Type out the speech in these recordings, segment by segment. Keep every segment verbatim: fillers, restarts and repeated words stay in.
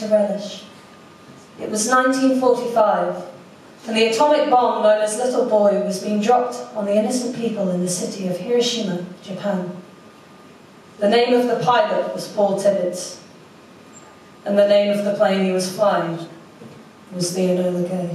to relish. It was nineteen forty-five, and the atomic bomb known as Little Boy was being dropped on the innocent people in the city of Hiroshima, Japan. The name of the pilot was Paul Tibbets, and the name of the plane he was flying was the Enola Gay.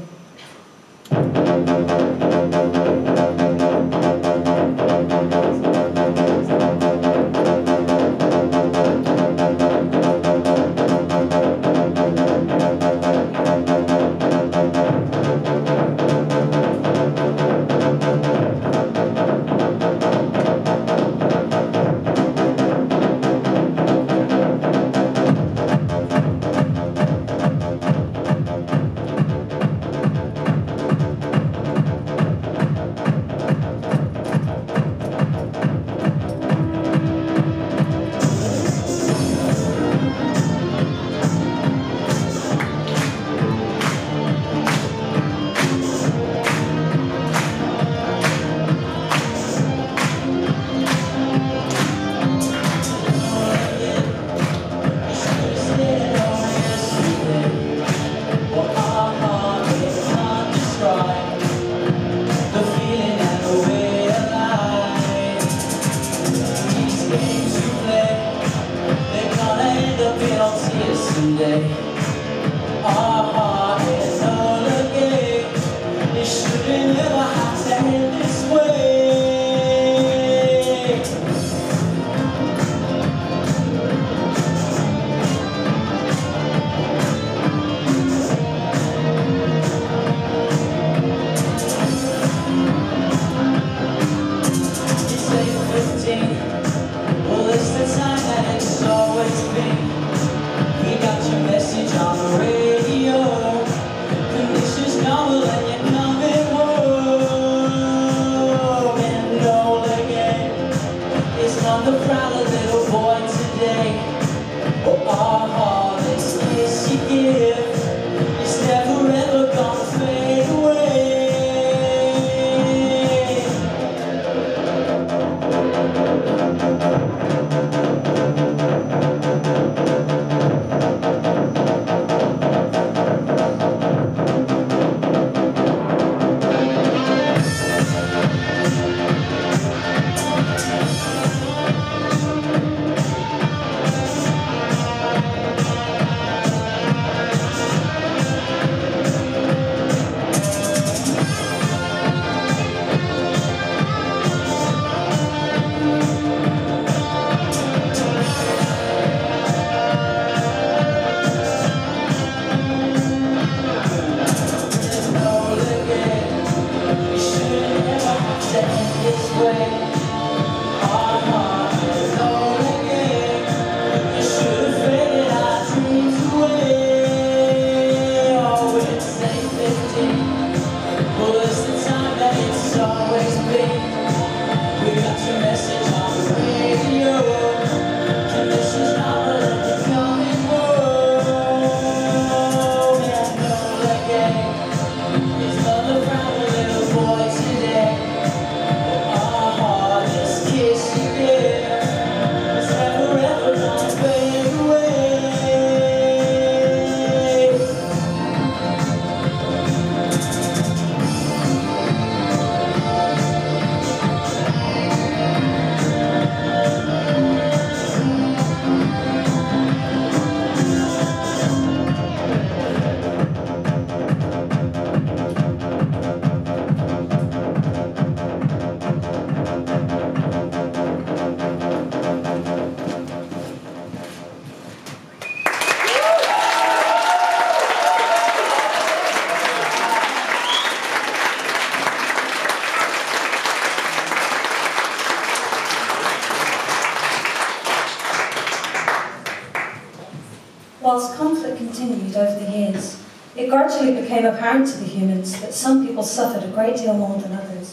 Whilst conflict continued over the years, it gradually became apparent to the humans that some people suffered a great deal more than others.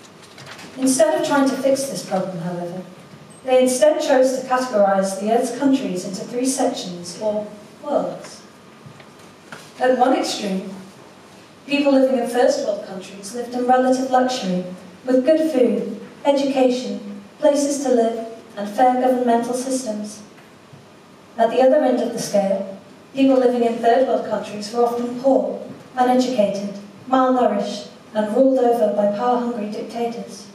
Instead of trying to fix this problem, however, they instead chose to categorize the Earth's countries into three sections, or worlds. At one extreme, people living in first world countries lived in relative luxury, with good food, education, places to live, and fair governmental systems. At the other end of the scale, People living in third world countries were often poor, uneducated, malnourished, and ruled over by power-hungry dictators.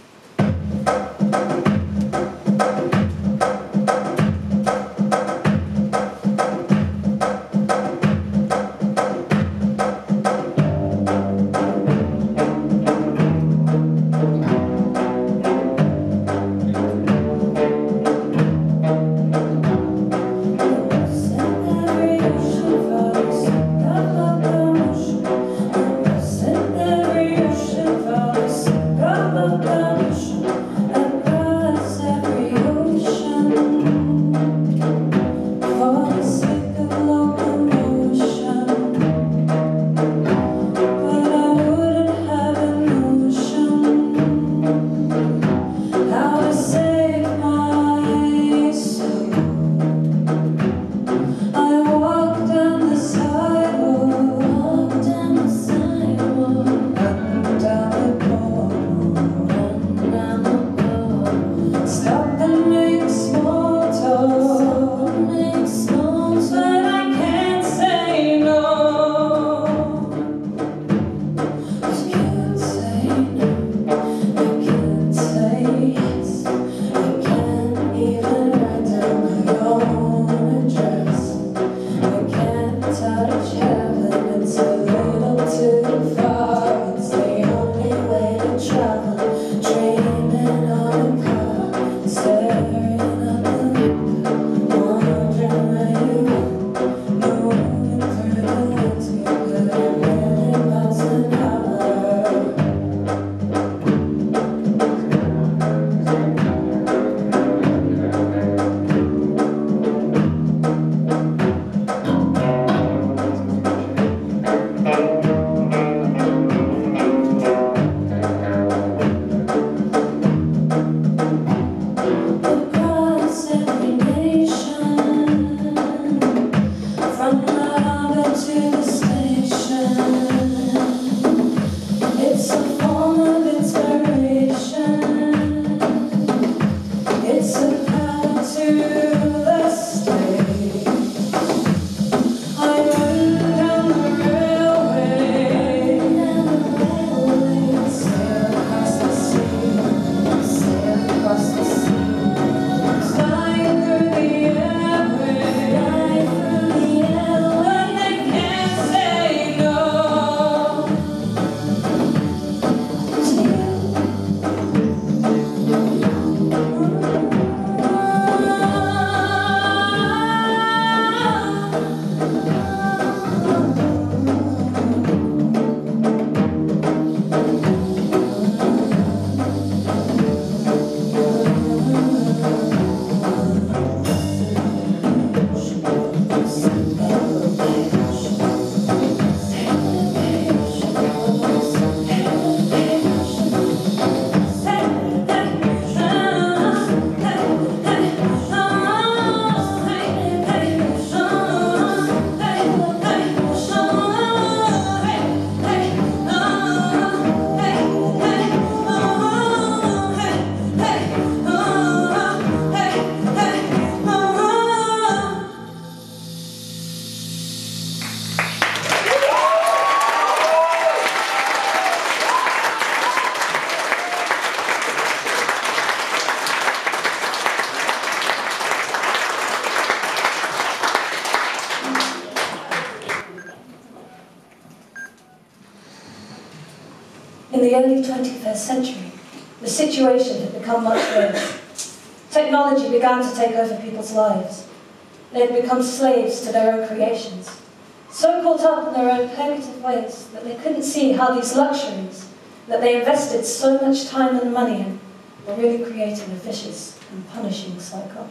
In the early twenty-first century, the situation had become much worse. Technology began to take over people's lives. They had become slaves to their own creations, so caught up in their own primitive ways that they couldn't see how these luxuries that they invested so much time and money in were really creating a vicious and punishing cycle.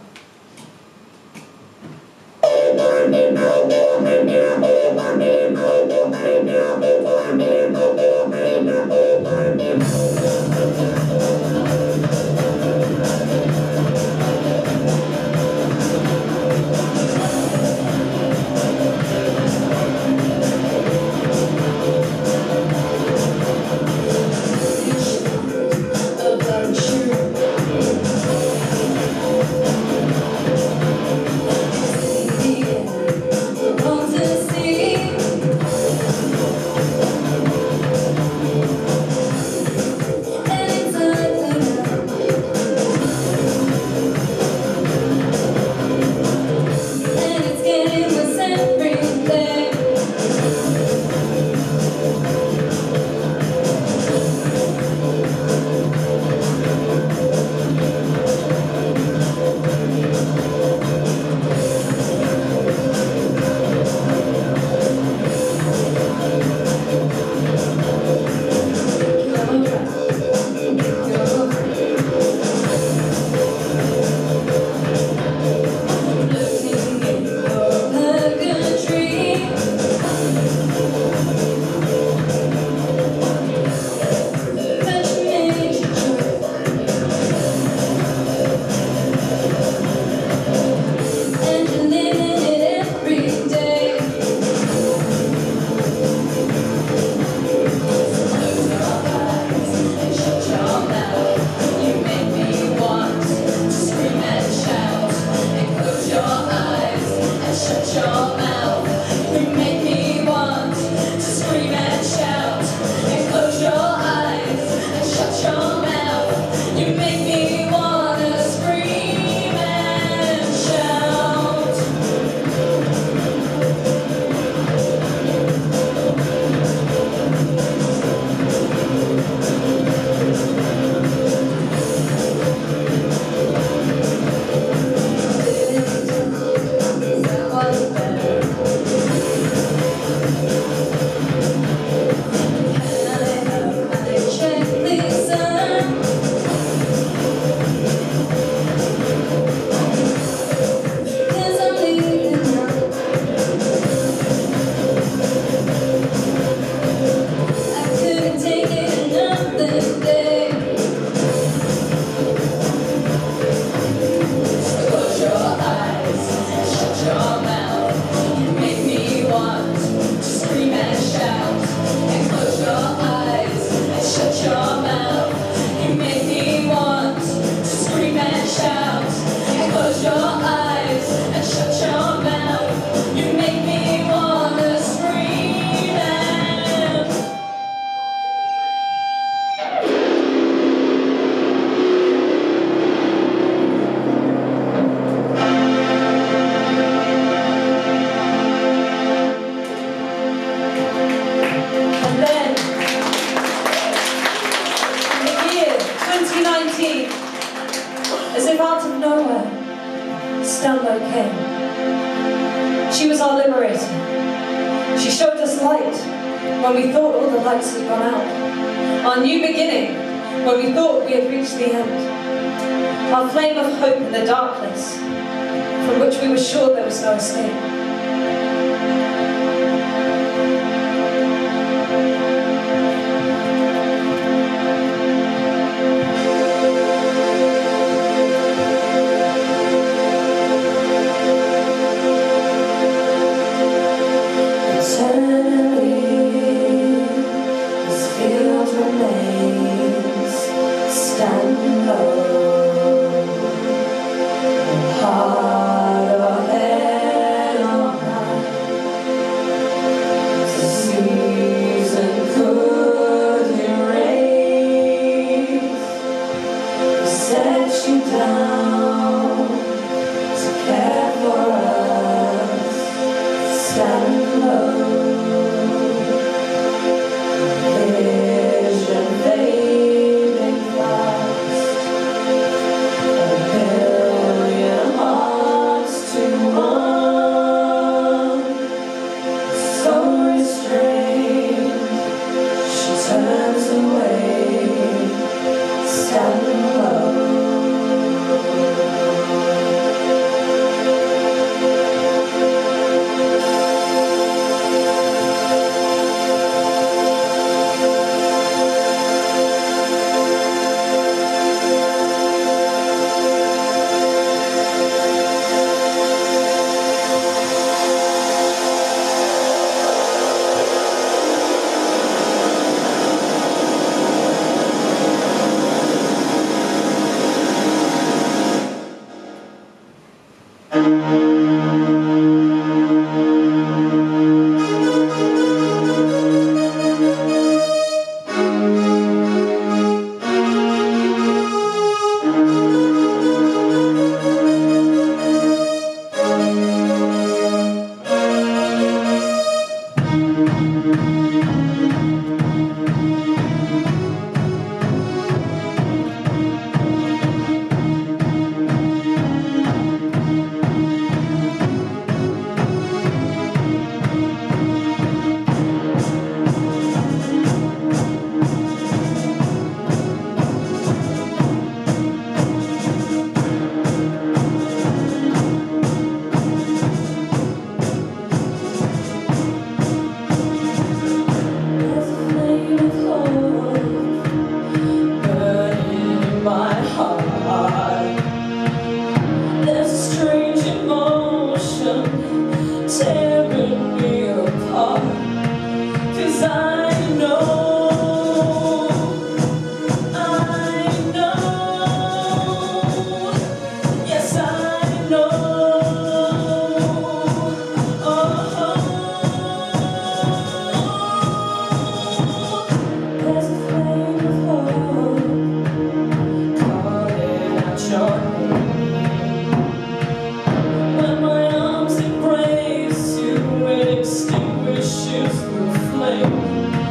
Yeah. light when we thought all the lights had gone out. Our new beginning when we thought we had reached the end. Our flame of hope in the darkness from which we were sure there was no escape. When my arms embrace you, it extinguishes the flame.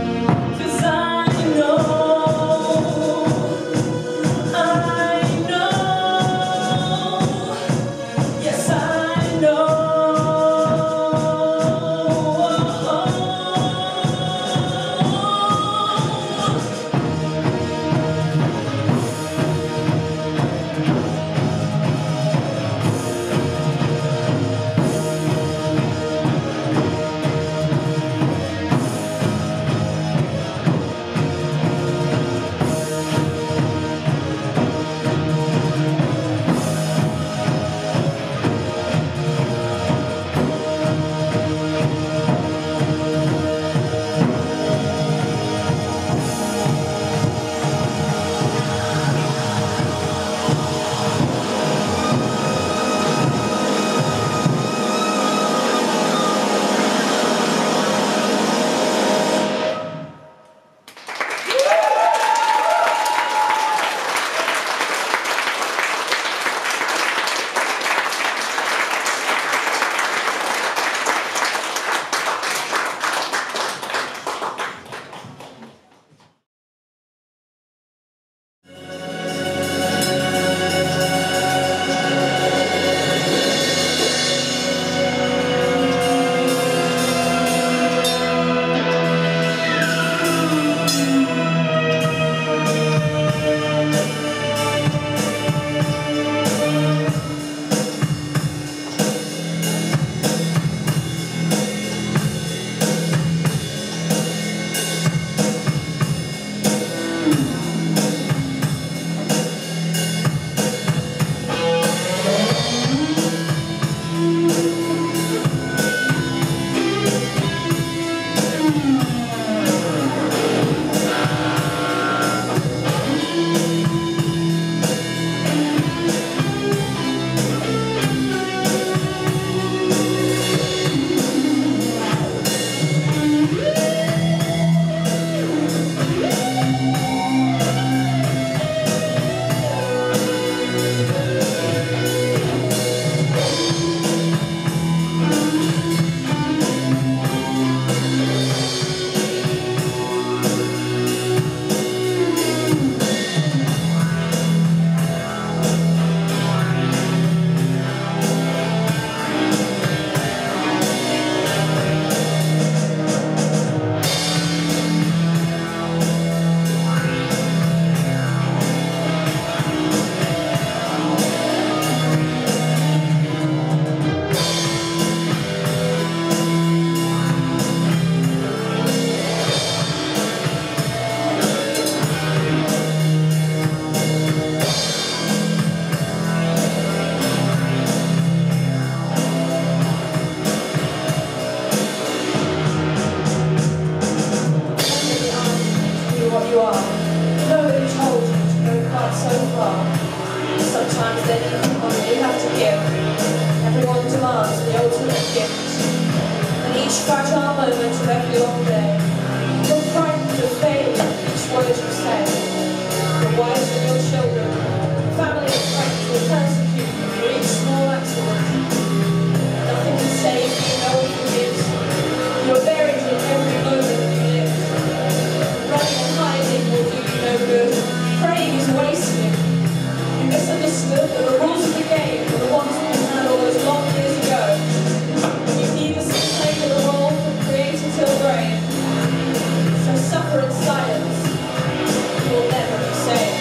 moment of every long day. You're frightened of failing each word you say. The wives of your children, family and friends will persecute you for each small accident. Nothing can save you, no one forgives. You're buried in every moment you live. Running and hiding will do you no good. Praying is wasted. You misunderstood that the rules of the game were the ones that you had all those long years ago. You needlessly played the role from creator till grave. So suffer in silence. You will never be saved.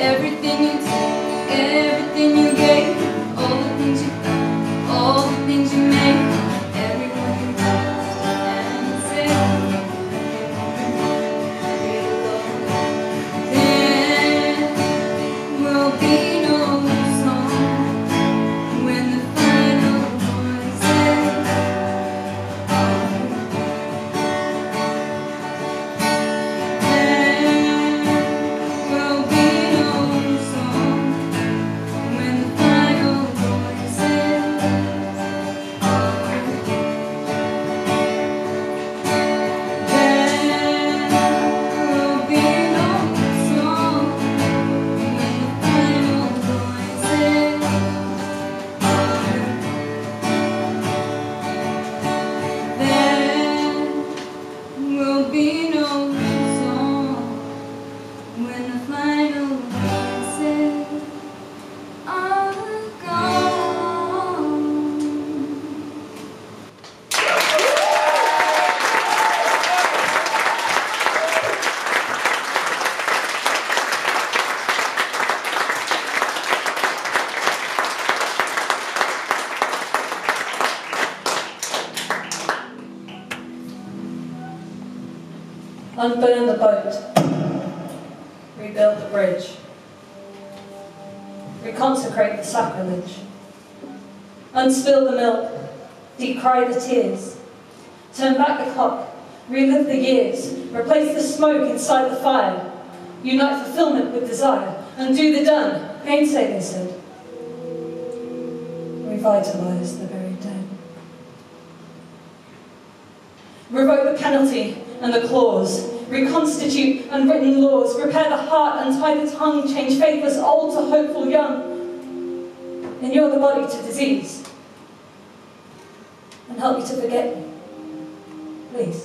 everything you took, everything you gave, all the things you thought, all the things you made, everyone you loved and said, there will be no song when the final voice says, unburn the boat, rebuild the bridge, reconsecrate the sacrilege, unspill the milk, decry the tears, turn back the clock, relive the years, replace the smoke inside the fire, unite fulfillment with desire, undo the done, gainsay, they said, revitalize the very dead. Revoke the penalty and the clause, reconstitute unwritten laws, repair the heart, untie the tongue, change faithless old to hopeful young, inure the body to disease, and help me to forget me, please.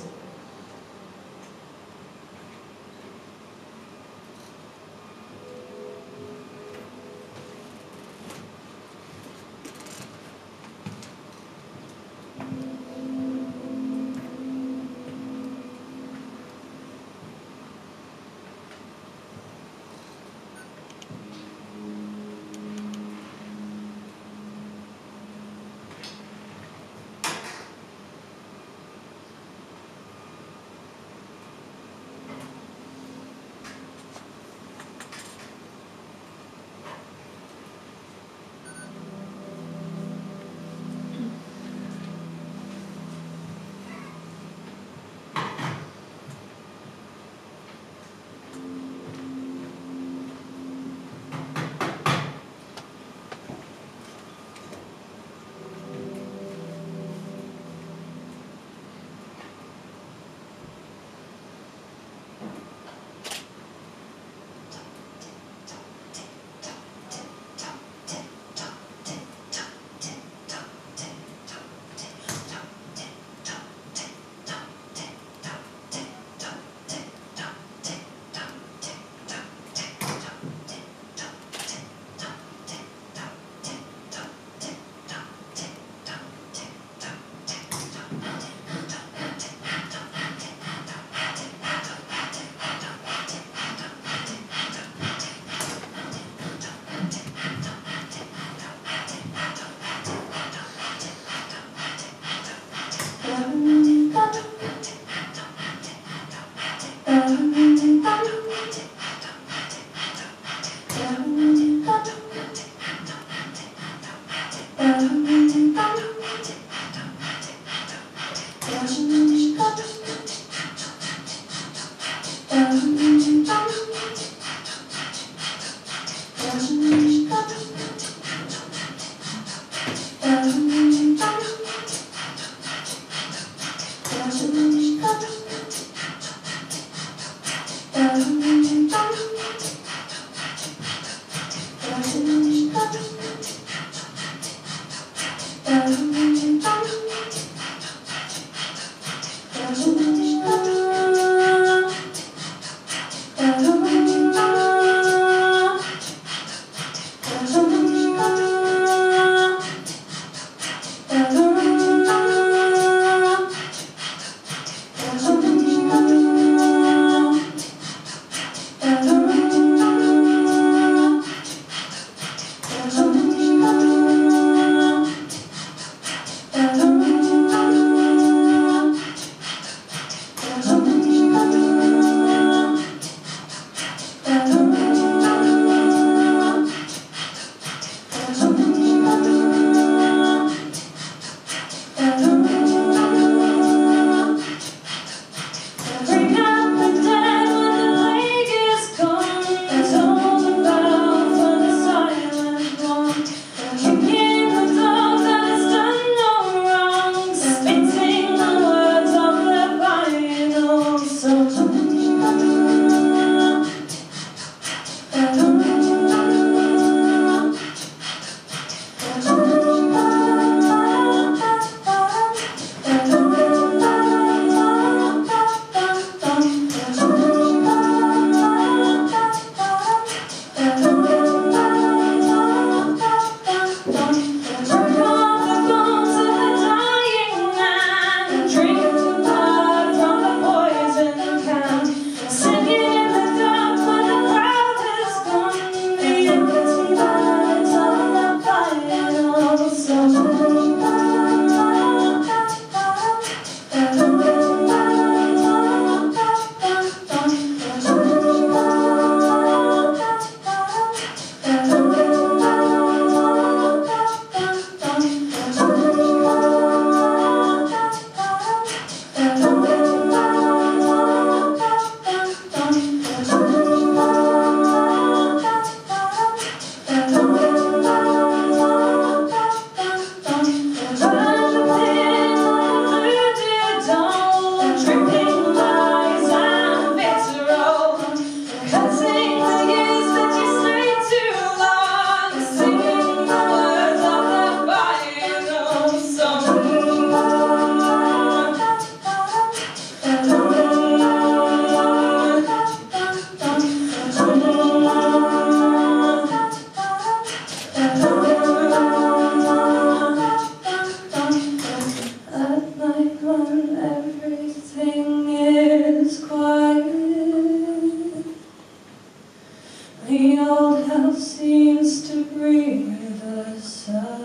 old house seems to breathe a sigh.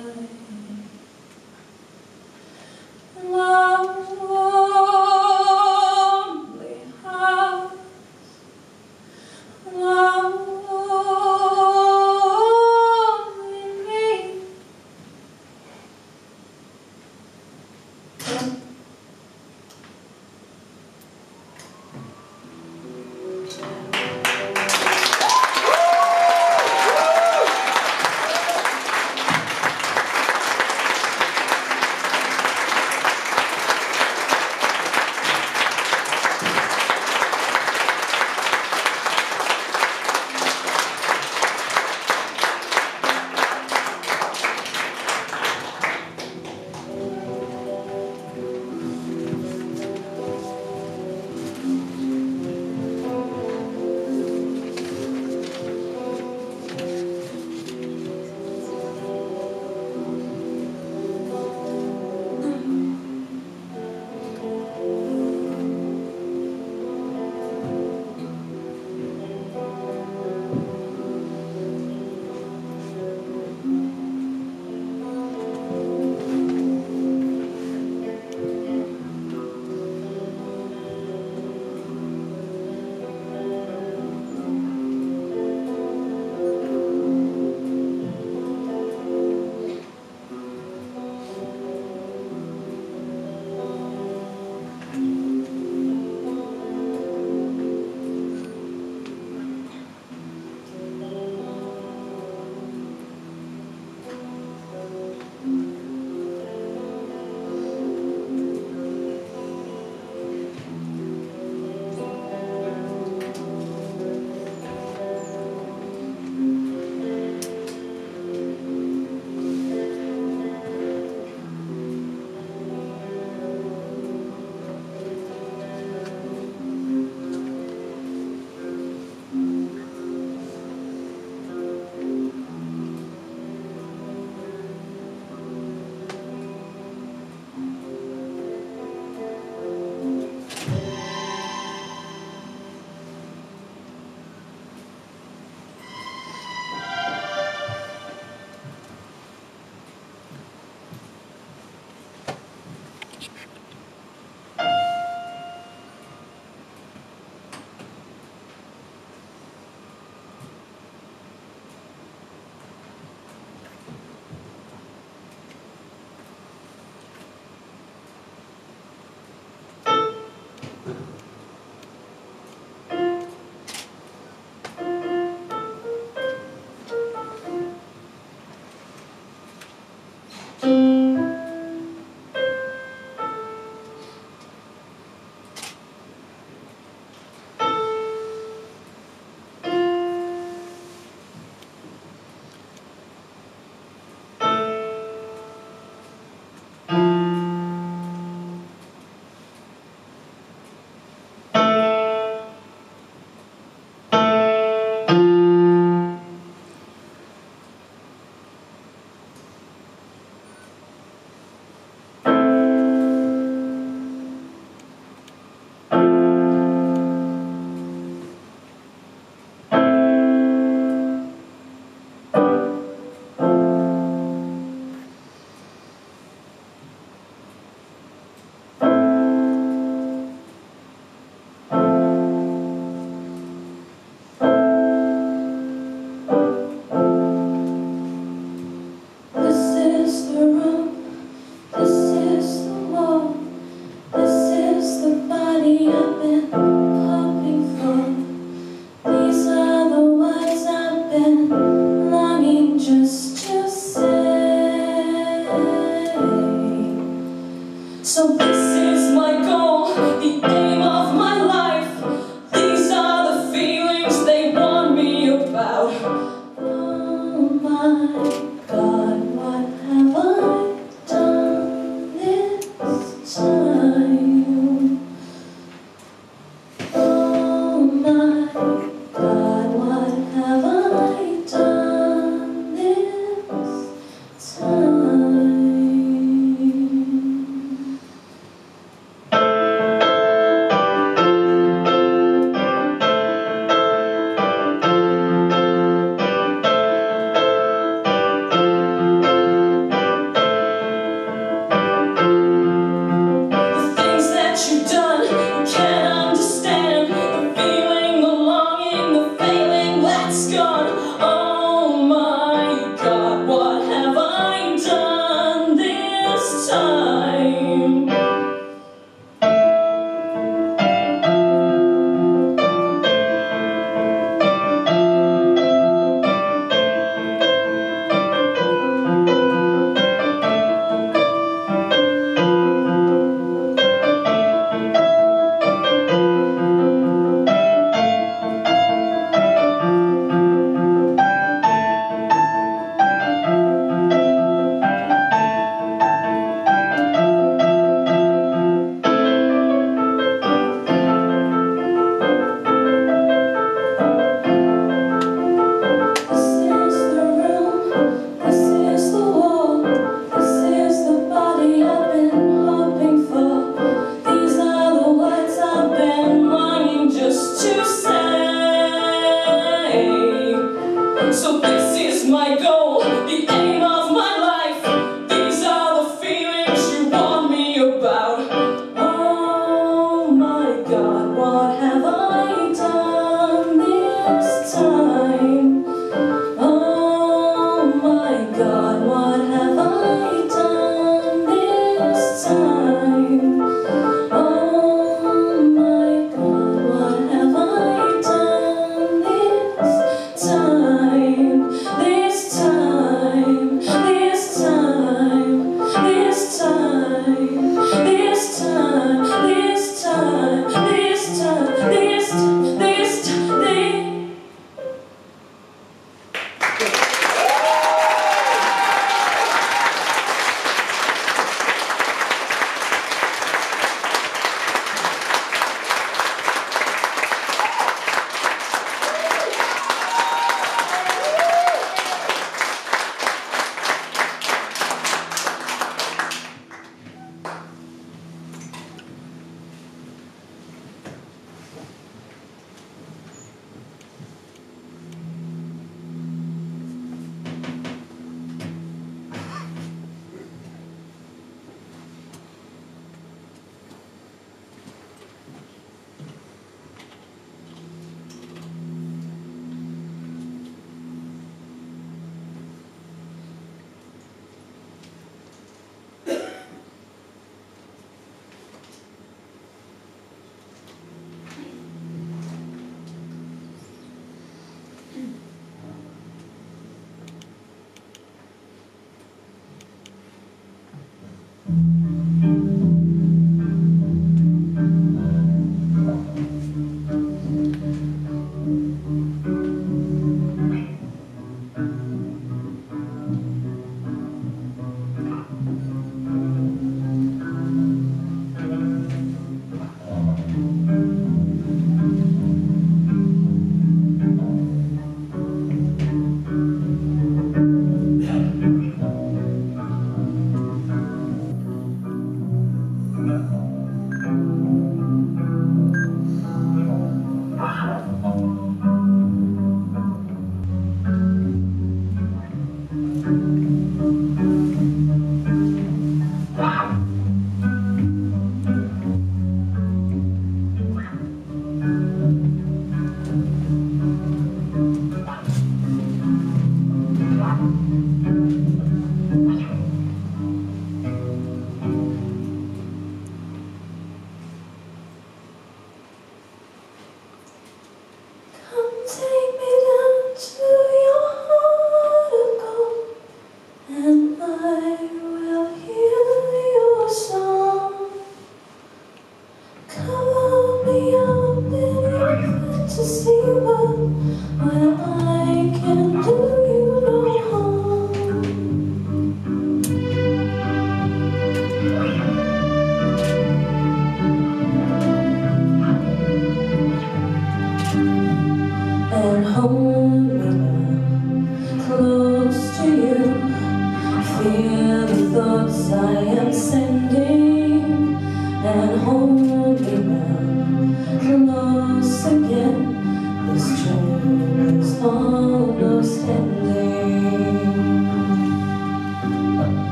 Lonely house, lonely me. So this is my goal, the aim of my life. These are the feelings they warn me about. Oh my God, what have I done this time? Oh my God, what have I done this time? So this is my goal, the aim of my life. These are the feelings you warn me about. Oh my God, what have I done this time? Oh my God, what have I done this time? Oh my God, what have I done this time? This time, this time, this time, this time, this time, this time, this, this, this.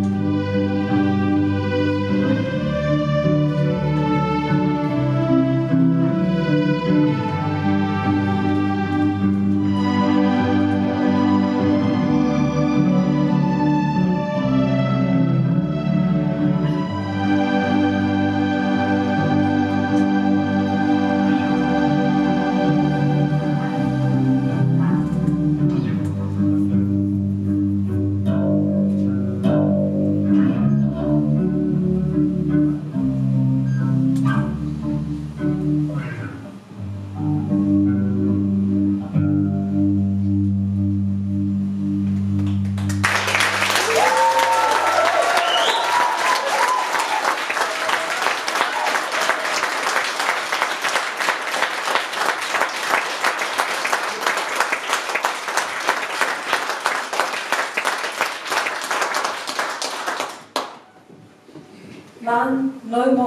Thank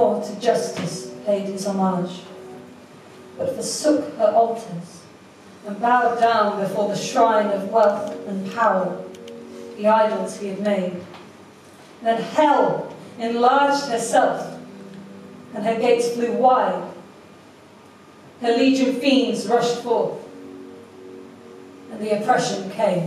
more to justice paid his homage, but forsook her altars and bowed down before the shrine of wealth and power, the idols he had made. Then hell enlarged herself, and her gates flew wide. Her legion fiends rushed forth, and the oppression came.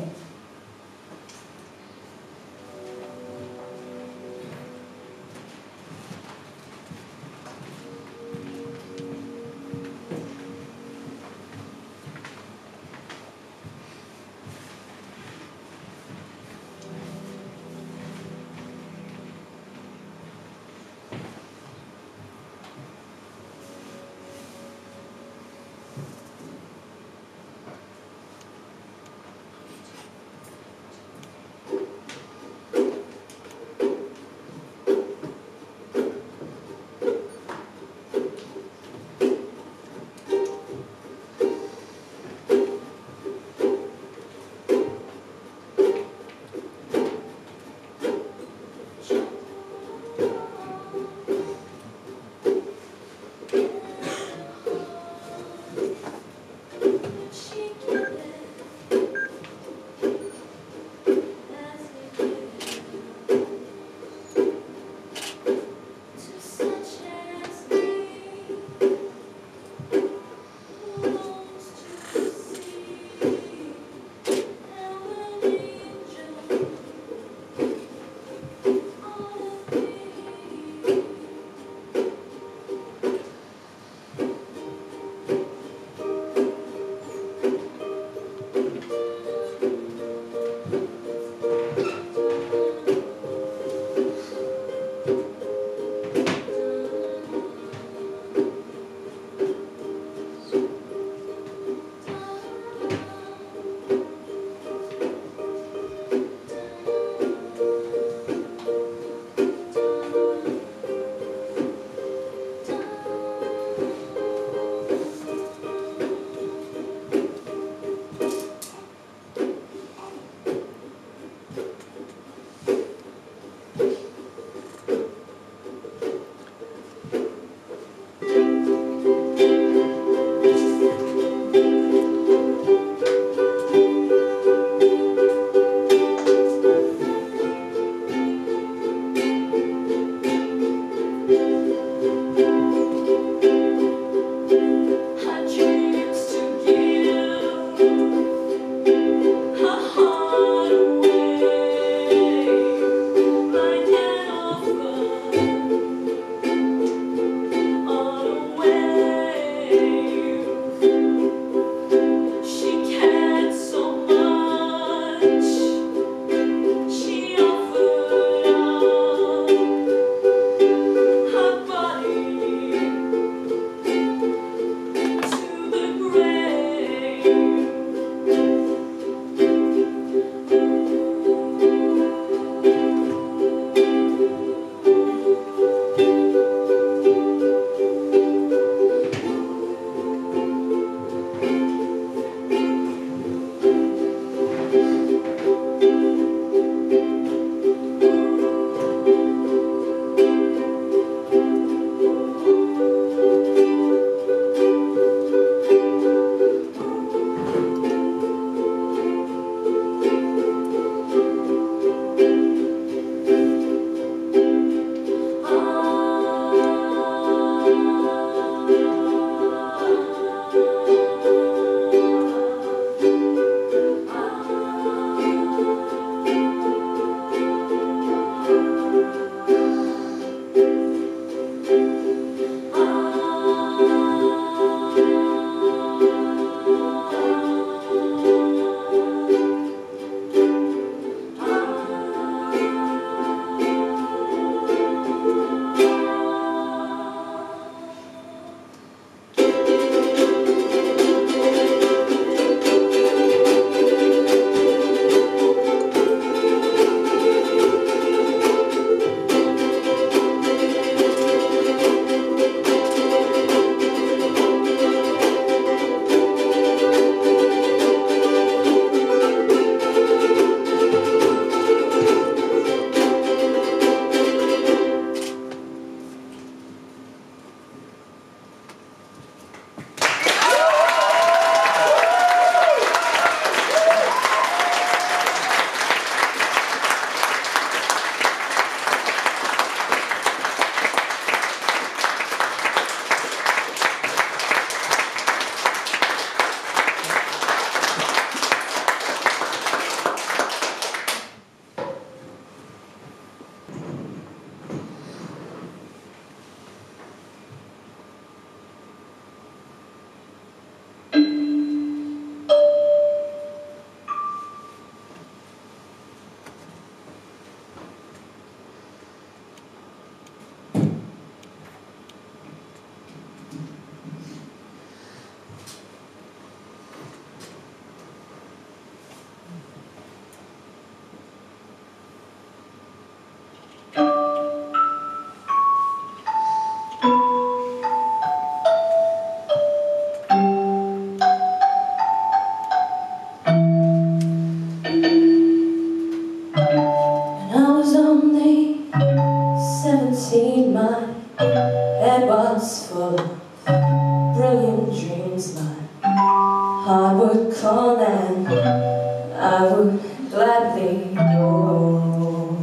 was full of brilliant dreams. My heart would call and I would gladly go.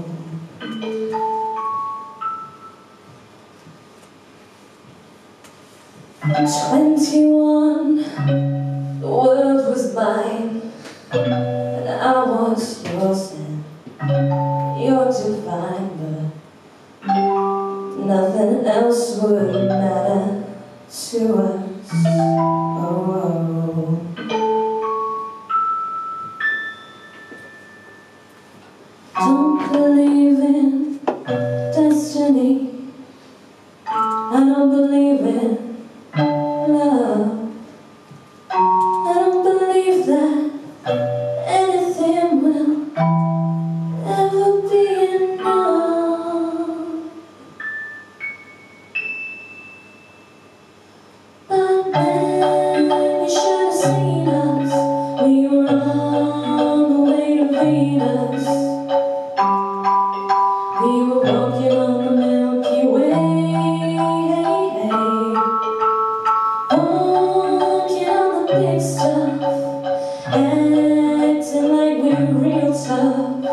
Twenty-one, the world was mine, and I was yours, and you're divine, but nothing else would matter to us. Oh, don't believe in destiny. I don't believe in love. I don't believe that anything will ever be enough. But then you should have seen us. We were on the way to Venus. We were walking on the Milky Way. Walking on the big stuff, acting like we were real tough.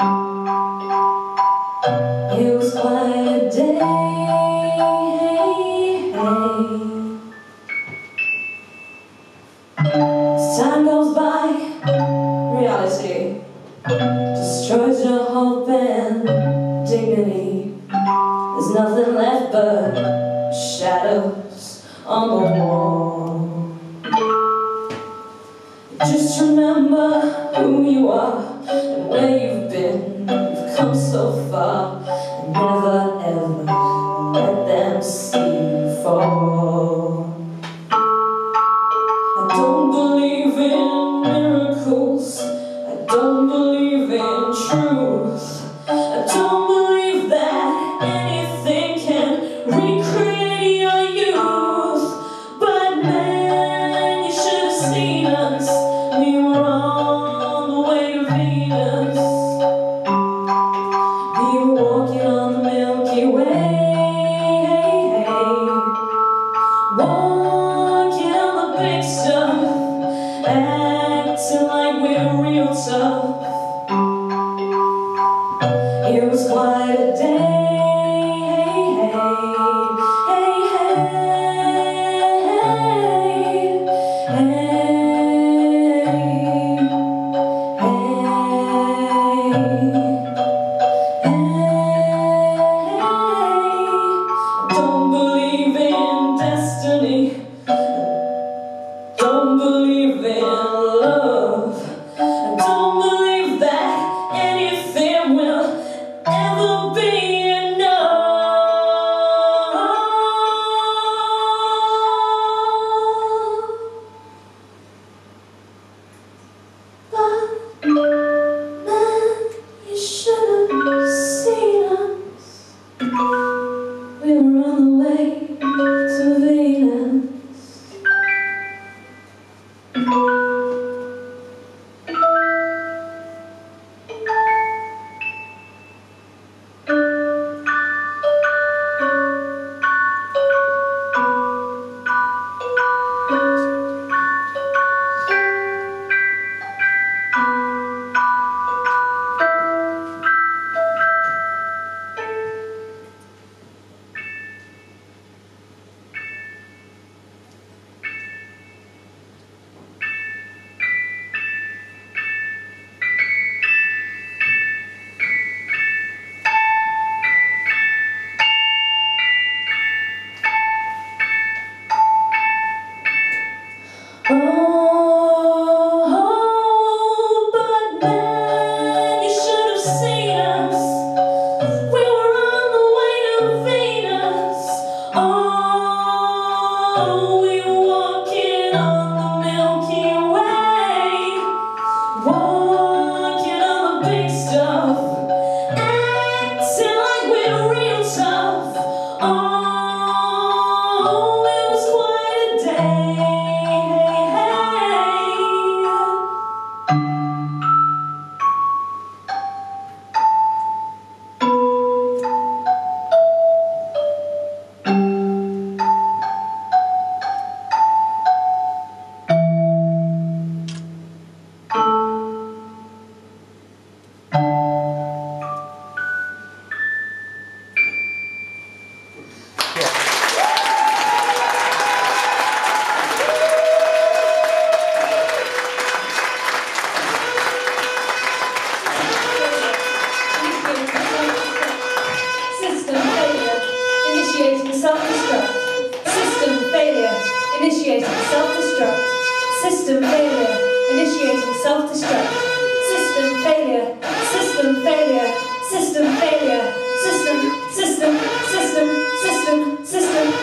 It was quite a day. As time goes by, reality destroys your hope and dignity. There's nothing left but shadows on the wall. Just remember who you are and where you've been. You've come so far, and never ever let them see you fall. I don't believe in miracles. I don't believe in truth. I don't believe that anything can recreate your youth. But man, you should have seen us. We were on the way to Venus. We were walking on the Milky Way. Walking on the big stuff, acting like we're real tough. It was quite a day. Don't believe in destiny. Don't believe in love. I don't believe that anything will ever be enough. System failure, initiating self-destruct. System failure, system failure, system failure, system, system, system, system, system.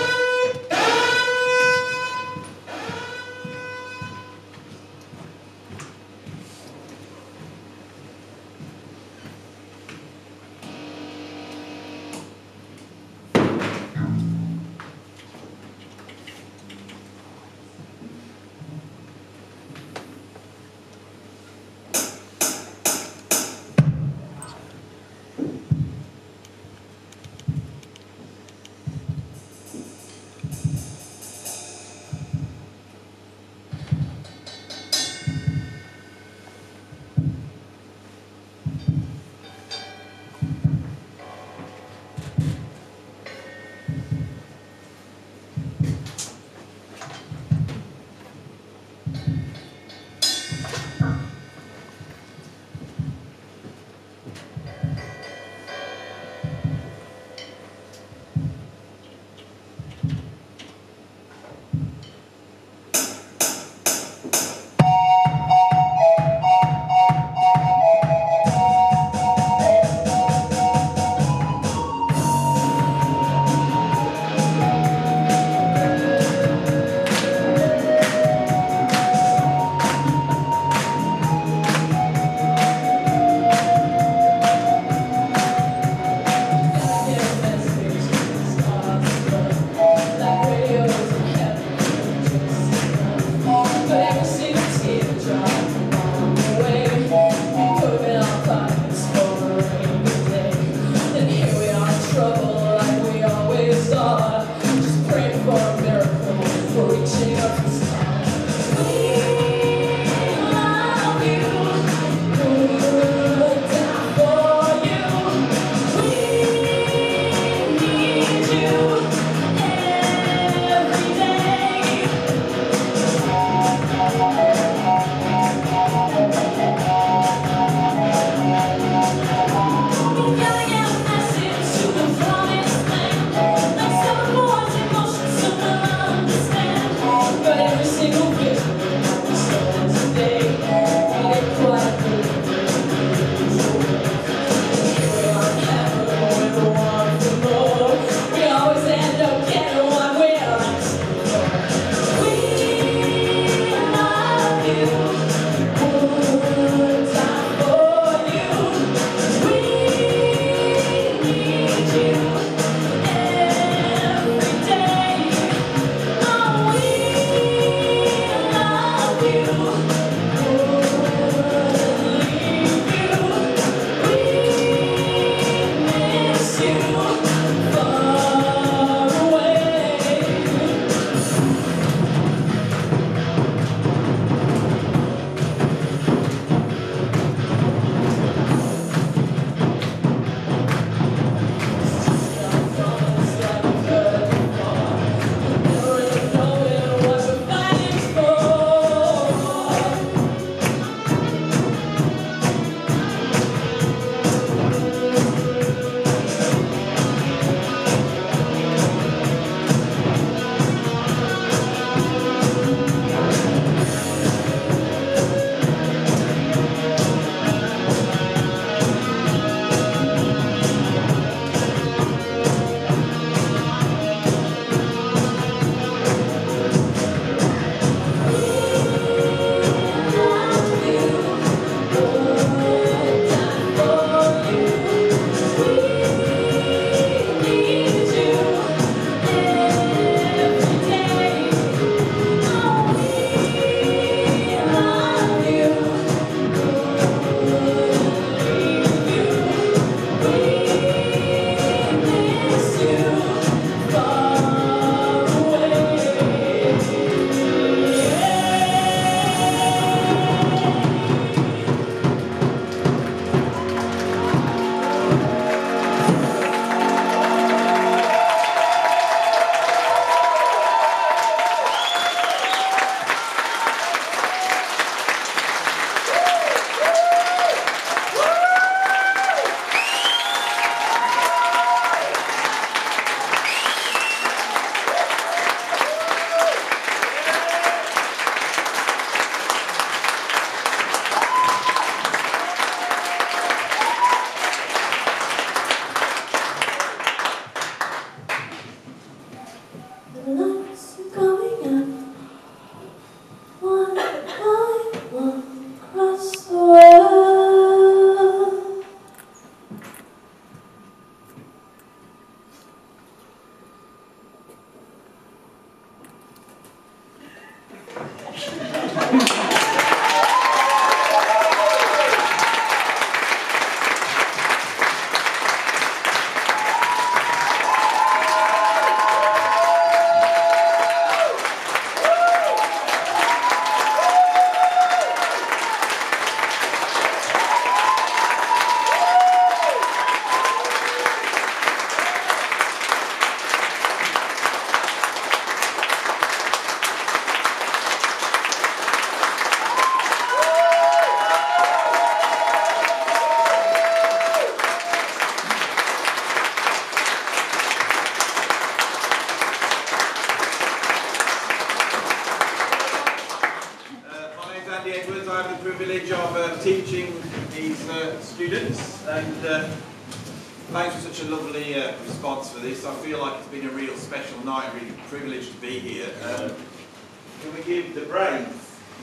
privilege of uh, teaching these uh, students, and uh, thanks for such a lovely uh, response for this. I feel like it's been a real special night, really privileged to be here. Um, can we give the brains?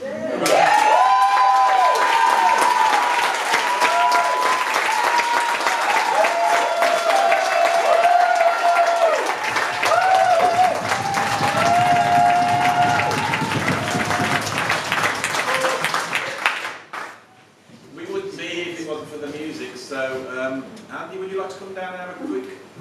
Andy, would you like to come down and have a quick...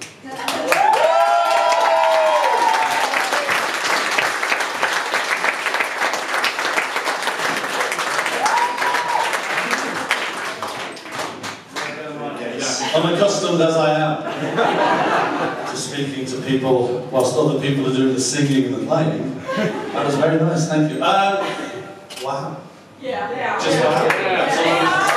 Unaccustomed as I am to speaking to people whilst other people are doing the singing and the playing. That was very nice, thank you. Um, wow. Yeah, yeah. Just wow. Yeah. Yeah.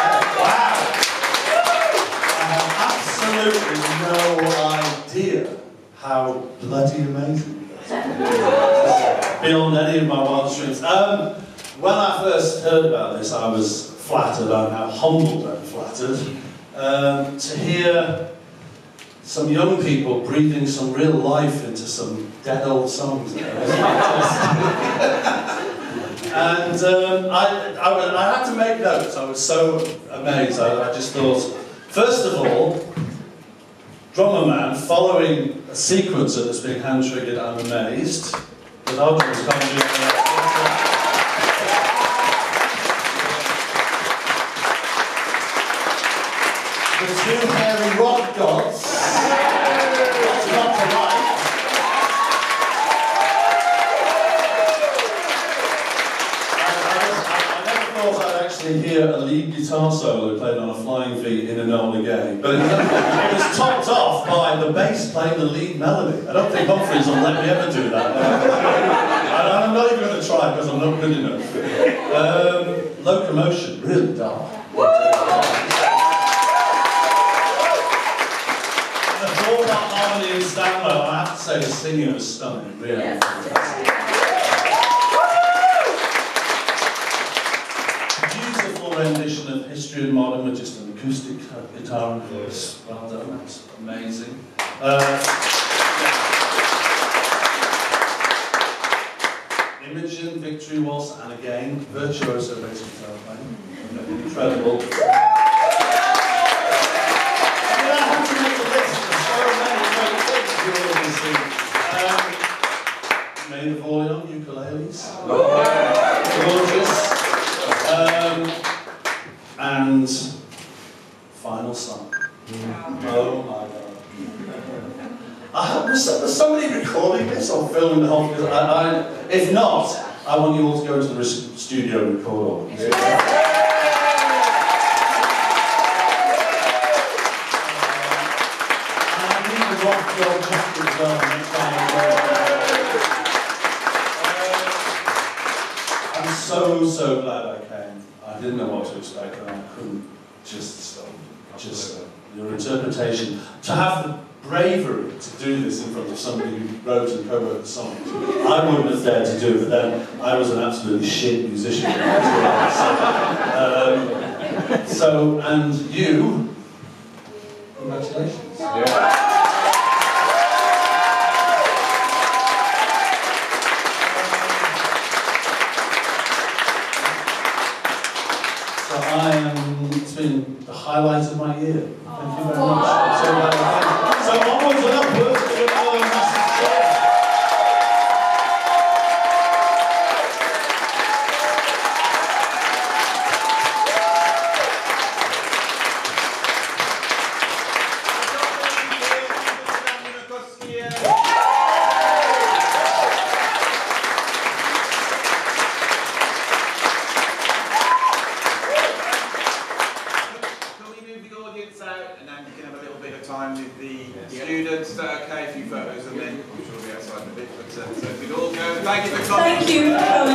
Absolutely no idea how bloody amazing that is. Beyond any of my wildest dreams. Um, when I first heard about this, I was flattered. I'm now humbled and flattered um, to hear some young people breathing some real life into some dead old songs. And um, I, I, was, I had to make notes. I was so amazed. I, I just thought, first of all, Drummer Man, following a sequence of this being hand-triggered, I'm amazed that our drums can't do that. The two hairy rock gods, that's not to like. I never thought I'd actually hear a lead guitar solo played on a flying V in Enola Gay, but it was topped off by the bass playing the lead melody. I don't think Humphreys will let me ever do that. And I'm not even going to try because I'm not good enough. Um, Locomotion, really dark. The four-part harmony in Stanlow, I have to say the singing was stunning, really. Yes. Rendition of History and Modern with just an acoustic guitar and voice. Well done, that's amazing. Uh, Imogen, Victory Waltz, and again, virtuoso bass guitar playing. Incredible. I mean, I have to make a list of so many great things you already see. Um, Maid Of Orleans, ukuleles. Gorgeous. Um, And final song. Oh my god. I, was, was somebody recording this or filming the whole thing? I, I, if not, I want you all to go into the studio and record all of this. Uh, and I need the rock your jacket as well next time. Uh, I'm so, so glad I came. I didn't know what to expect, and I couldn't just stop. Just uh, your interpretation. To have the bravery to do this in front of somebody who wrote and co-wrote the song, I wouldn't have dared to do it, but then I was an absolutely shit musician. um, so, and you, congratulations. Yeah. I am, it's been the highlight of my year. Thank you very much. So, uh, so onwards and upwards to another massive show. Students, is that okay? A few photos and then I'm sure we'll be outside in a bit. But, uh, so if we'd all go, thank you for coming. Thank you.